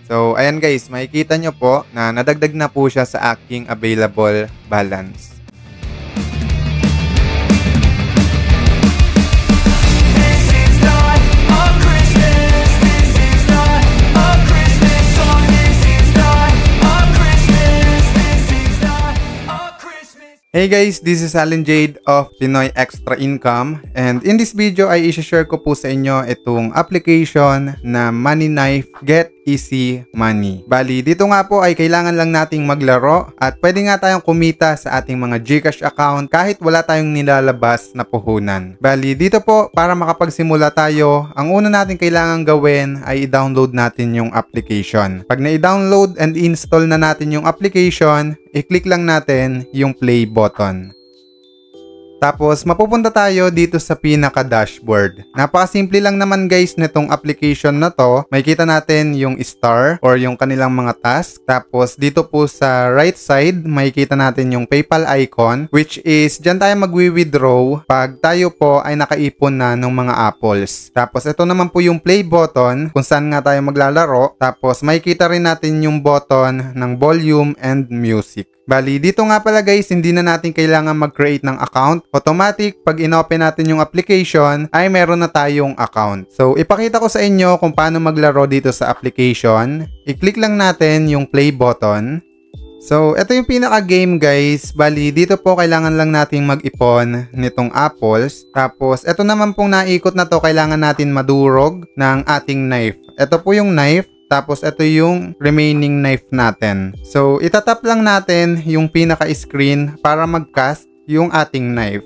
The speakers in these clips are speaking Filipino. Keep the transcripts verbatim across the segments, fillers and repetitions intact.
So, ayan guys, makikita nyo po na nadagdag na po siya sa aking available balance. Hey guys, this is Allen Jade of Pinoy Extra Income, and in this video ay i-share ko po sa inyo itong application na Money Knife Get Easy Money. Bali, dito nga po ay kailangan lang nating maglaro at pwede nga tayong kumita sa ating mga GCash account kahit wala tayong nilalabas na puhunan. Bali, dito po para makapagsimula tayo, ang una natin kailangan gawin ay i-download natin yung application. Pag na-download and install na natin yung application, i-click lang natin yung play button. Tapos, mapupunta tayo dito sa pinaka-dashboard. Napakasimple lang naman guys nitong application na to. Makikita natin yung star or yung kanilang mga task. Tapos, dito po sa right side, makikita natin yung PayPal icon, which is dyan tayo magwi-withdraw pag tayo po ay nakaipon na ng mga apples. Tapos, ito naman po yung play button kung saan nga tayo maglalaro. Tapos, makikita rin natin yung button ng volume and music. Bali, dito nga pala guys, hindi na natin kailangan mag-create ng account. Automatic, pag in-open natin yung application, ay meron na tayong account. So, ipakita ko sa inyo kung paano maglaro dito sa application. I-click lang natin yung play button. So, ito yung pinaka-game guys. Bali, dito po kailangan lang nating mag-ipon nitong apples. Tapos, ito naman pong naikot na to, kailangan natin madurog ng ating knife. Ito po yung knife. Tapos, ito yung remaining knife natin. So, itatap lang natin yung pinaka-screen para mag-cast yung ating knife.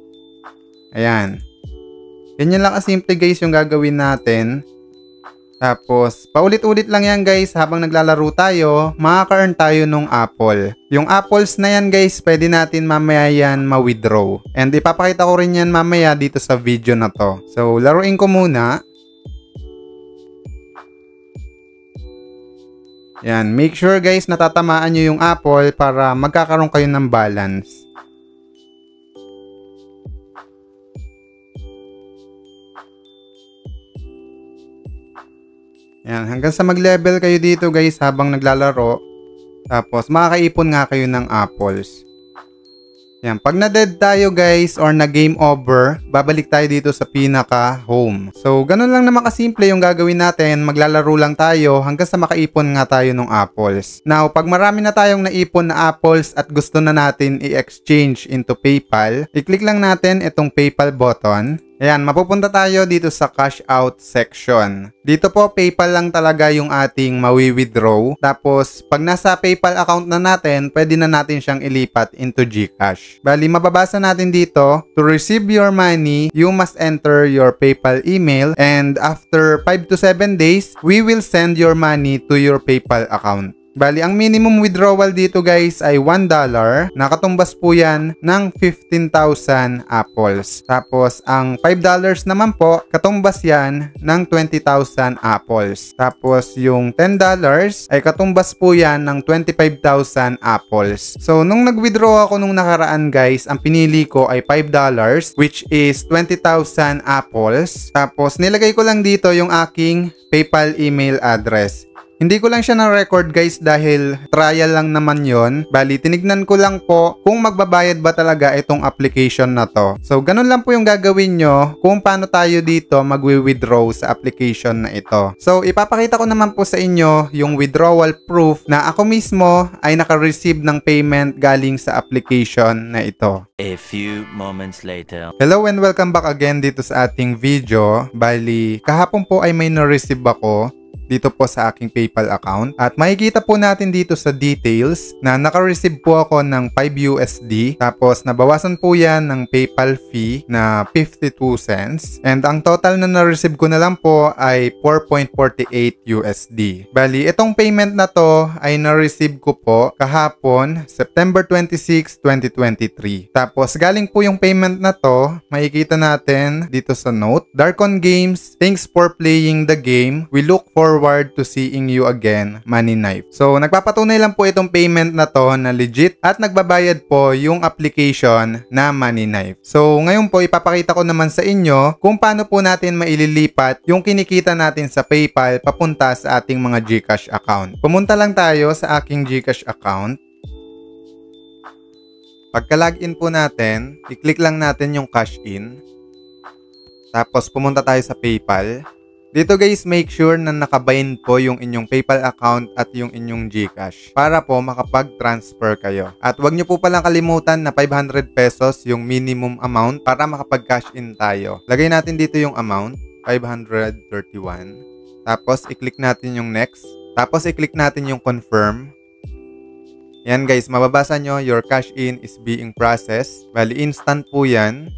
Ayan. Ganyan lang kasimple guys yung gagawin natin. Tapos, paulit-ulit lang yan guys. Habang naglalaro tayo, makaka-earn tayo ng apple. Yung apples na yan guys, pwede natin mamaya yan ma-withdraw. And ipapakita ko rin yan mamaya dito sa video na to. So, laruin ko muna. Yan, make sure guys natatamaan nyo yung apple para magkakaroon kayo ng balance. Yan, hanggang sa mag-level kayo dito guys habang naglalaro. Tapos makakaipon nga kayo ng apples. Yan, pag na-dead tayo guys or na-game over, babalik tayo dito sa pinaka-home. So, ganun lang naman kasimple yung gagawin natin. Maglalaro lang tayo hanggang sa makaipon nga tayo ng apples. Now, pag marami na tayong naipon na apples at gusto na natin i-exchange into PayPal, i-click lang natin itong PayPal button. Ayan, mapupunta tayo dito sa cash out section. Dito po, PayPal lang talaga yung ating mawi-withdraw. Tapos, pag nasa PayPal account na natin, pwede na natin siyang ilipat into GCash. Bali, mababasa natin dito, to receive your money, you must enter your PayPal email and after five to seven days, we will send your money to your PayPal account. Bali, ang minimum withdrawal dito guys ay one dollar. Nakatumbas po yan ng fifteen thousand apples. Tapos, ang five dollars naman po, katumbas yan ng twenty thousand apples. Tapos, yung ten dollars ay katumbas po yan ng twenty-five thousand apples. So, nung nag-withdraw ako nung nakaraan guys, ang pinili ko ay five dollars, which is twenty thousand apples. Tapos, nilagay ko lang dito yung aking PayPal email address. Hindi ko lang siya na-record guys dahil trial lang naman yon. Bali, tinignan ko lang po kung magbabayad ba talaga itong application na to. So, ganun lang po yung gagawin nyo kung paano tayo dito magwi-withdraw sa application na ito. So, ipapakita ko naman po sa inyo yung withdrawal proof na ako mismo ay naka-receive ng payment galing sa application na ito. A few moments later. Hello and welcome back again dito sa ating video. Bali, kahapon po ay may na-receive ako dito po sa aking PayPal account. At makikita po natin dito sa details na naka-receive po ako ng five U S D. Tapos nabawasan po yan ng PayPal fee na fifty-two cents. And ang total na na-receive ko na lang po ay four point four eight U S D. Bali, itong payment na to ay na-receive ko po kahapon, September twenty-sixth, twenty twenty-three. Tapos galing po yung payment na to, makikita natin dito sa note. Darkon Games, thanks for playing the game. We look forward to seeing you again, Money Knife. So, nagpapatunay lang po itong payment na to na legit at nagbabayad po yung application na Money Knife. So, ngayon po ipapakita ko naman sa inyo kung paano po natin maililipat yung kinikita natin sa PayPal papunta sa ating mga GCash account. Pumunta lang tayo sa aking GCash account. Pagka-login po natin, i-click lang natin yung cash in. Tapos pumunta tayo sa PayPal. Dito guys, make sure na nakabind po yung inyong PayPal account at yung inyong GCash para po makapag-transfer kayo. At wag nyo po palang kalimutan na five hundred pesos yung minimum amount para makapag-cash in tayo. Lagay natin dito yung amount, five hundred thirty-one. Tapos i-click natin yung next. Tapos i-click natin yung confirm. Yan guys, mababasa nyo, your cash in is being processed. Bali, instant po yan.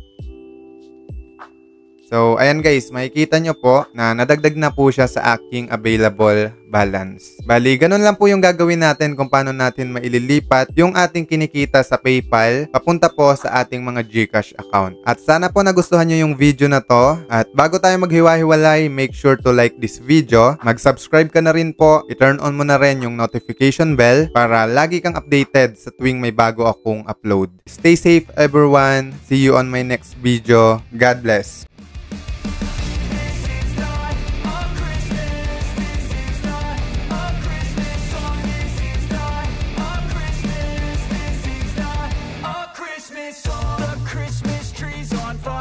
So, ayan guys, makikita nyo po na nadagdag na po siya sa aking available balance. Bali, ganun lang po yung gagawin natin kung paano natin maililipat yung ating kinikita sa PayPal papunta po sa ating mga GCash account. At sana po nagustuhan nyo yung video na to. At bago tayo maghiwa-hiwalay, make sure to like this video. Mag-subscribe ka na rin po. I-turn on mo na rin yung notification bell para lagi kang updated sa tuwing may bago akong upload. Stay safe everyone. See you on my next video. God bless. The Christmas tree's on fire.